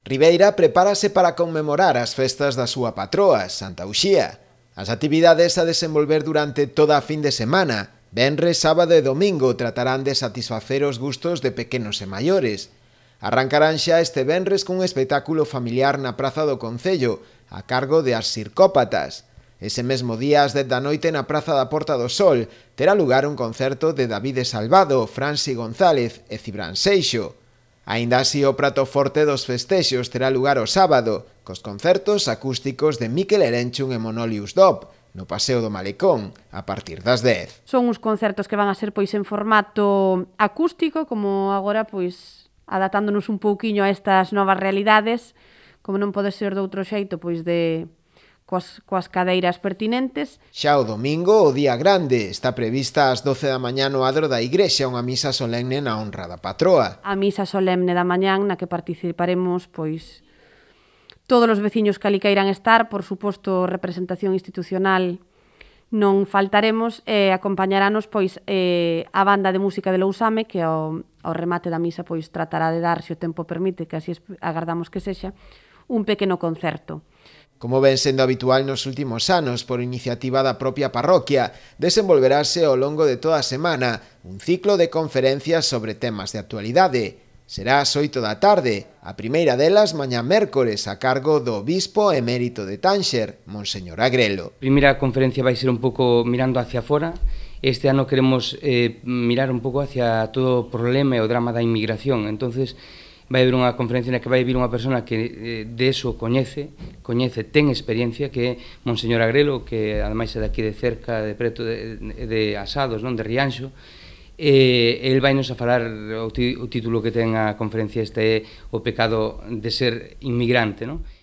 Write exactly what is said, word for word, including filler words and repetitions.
Ribeira prepárase para conmemorar as festas da súa patroa, Santa Uxía. As actividades a desenvolver durante toda a fin de semana, venres, sábado e domingo, tratarán de satisfacer os gustos de pequenos e maiores. Arrancarán xa este venres cun espectáculo familiar na Praza do Concello, a cargo de As Circópatas. Ese mesmo día, ás dez da noite, na Praza da Porta do Sol, terá lugar un concerto de David Salvado, Franci González e Cibrán Seixo. Aínda así, o prato forte dos festexos terá lugar o sábado, cos concertos acústicos de Mikel Erenchun e Monolius Dop, no Paseo do Malecón, a partir das dez. Son uns concertos que van a ser pois en formato acústico, como agora pois adaptándonos un pouquiño a estas novas realidades, como non pode ser de outro xeito, pois de coas, coas cadeiras pertinentes. Xa o domingo, o día grande, está prevista ás doce da mañá no adro da igrexa unha misa solemne na honra da patroa. A misa solemne da mañán na que participaremos pois todos os veciños que ali queiran estar, por suposto representación institucional non faltaremos, e acompañaranos pois eh, a banda de música de Lousame, que ao, ao remate da misa pois tratará de dar, se o tempo permite, que así agardamos que sexa, un pequeno concerto. Como ven sendo habitual nos últimos anos por iniciativa da propia parroquia, desenvolverase ao longo de toda a semana un ciclo de conferencias sobre temas de actualidade. Será ás oito da tarde, a primeira delas mañá mércores a cargo do obispo emérito de Tánxer, Monseñor Agrelo. A primeira conferencia vai ser un pouco mirando hacia fora. Este ano queremos eh, mirar un pouco hacia todo o problema e o drama da inmigración. Entonces, vai haber unha conferencia na que vai vir unha persona que eh, de eso coñece, coñece, ten experiencia, que é Monseñor Agrelo, que ademais é daqui de cerca, de preto de, de Asados, non, de Rianxo. E el vai nos a falar, o, o título que ten a conferencia este é O pecado de ser inmigrante, non?